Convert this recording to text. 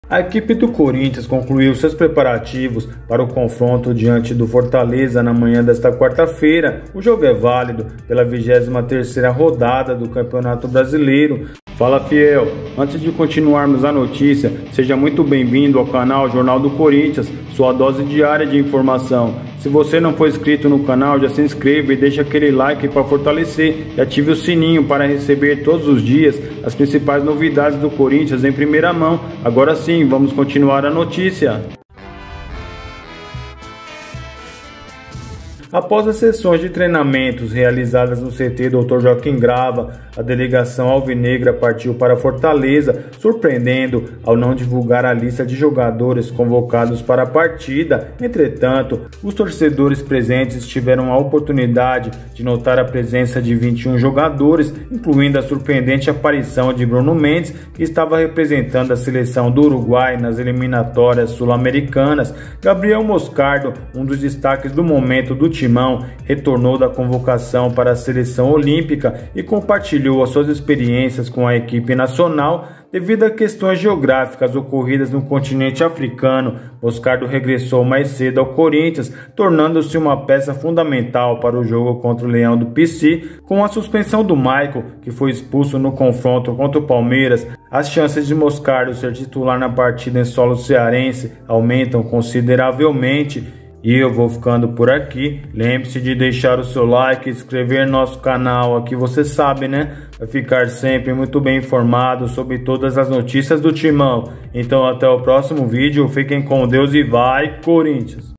A equipe do Corinthians concluiu seus preparativos para o confronto diante do Fortaleza na manhã desta quarta-feira. O jogo é válido pela 23ª rodada do Campeonato Brasileiro. Fala, fiel! Antes de continuarmos a notícia, seja muito bem-vindo ao canal Jornal do Corinthians, sua dose diária de informação. Se você não for inscrito no canal, já se inscreva e deixa aquele like para fortalecer e ative o sininho para receber todos os dias as principais novidades do Corinthians em primeira mão. Agora sim, vamos continuar a notícia. Após as sessões de treinamentos realizadas no CT Dr. Joaquim Grava, a delegação alvinegra partiu para Fortaleza, surpreendendo ao não divulgar a lista de jogadores convocados para a partida. Entretanto, os torcedores presentes tiveram a oportunidade de notar a presença de 21 jogadores, incluindo a surpreendente aparição de Bruno Mendes, que estava representando a seleção do Uruguai nas eliminatórias sul-americanas. Gabriel Moscardo, um dos destaques do momento do Timão, retornou da convocação para a seleção olímpica e compartilhou as suas experiências com a equipe nacional. Devido a questões geográficas ocorridas no continente africano, Moscardo regressou mais cedo ao Corinthians, tornando-se uma peça fundamental para o jogo contra o Leão do Pici. Com a suspensão do Michael, que foi expulso no confronto contra o Palmeiras, as chances de Moscardo ser titular na partida em solo cearense aumentam consideravelmente. E eu vou ficando por aqui. Lembre-se de deixar o seu like, inscrever no nosso canal aqui, você sabe, né? Vai ficar sempre muito bem informado sobre todas as notícias do Timão. Então até o próximo vídeo, fiquem com Deus e vai Corinthians!